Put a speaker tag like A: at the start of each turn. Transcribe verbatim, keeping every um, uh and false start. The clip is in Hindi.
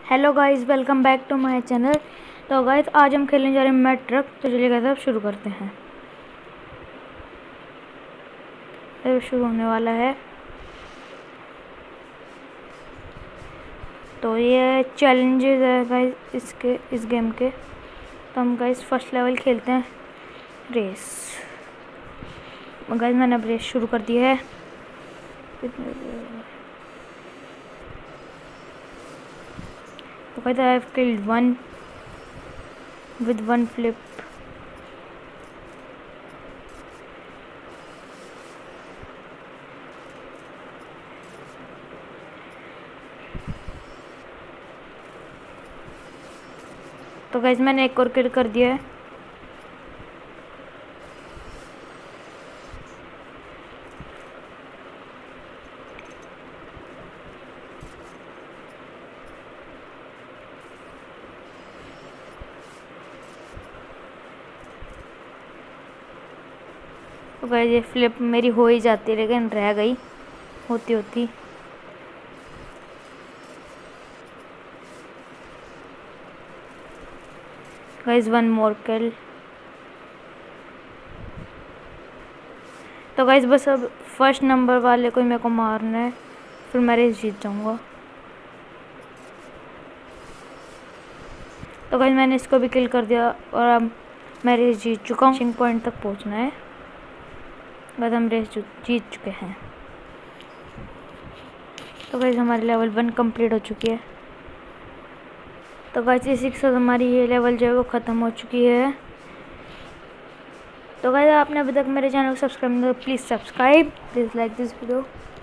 A: Hello guys, welcome back to my channel. तो गाइस आज हम खेलने जा रहे हैं मैं ट्रक। तो चलिए गाइस अब शुरू करते हैं। अब शुरू होने वाला है। तो ये चैलेंजेस है गाइस इसके इस गेम के। तो हम गाइस फर्स्ट लेवल खेलते हैं रेस। गाइस मैंने अब रेस शुरू कर दी है। तो guys I have killed one with one flip. तो गाइस मैंने एक और किल कर दिया है। तो गाइस ये फ्लिप मेरी हो ही जाती, लेकिन रह गई होती होती। Guys one more kill. तो गाइस बस अब फर्स्ट नंबर वाले को मेरे को मारना है, फिर मैं रेस जीत जाऊंगा। तो गाइस मैंने इसको भी किल कर दिया और अब मैं रेस जीत चुका हूँ। फिनिशिंग पॉइंट तक पहुँचना है। बस हम रेस जीत चुके हैं। तो गाइस हमारी लेवल वन कंप्लीट हो चुकी है। तो गाइस इसी के साथ हमारी ये लेवल जो है वो ख़त्म हो चुकी है। तो गाइस आपने अभी तक मेरे चैनल को सब्सक्राइब नहीं किया, please subscribe, please like this video.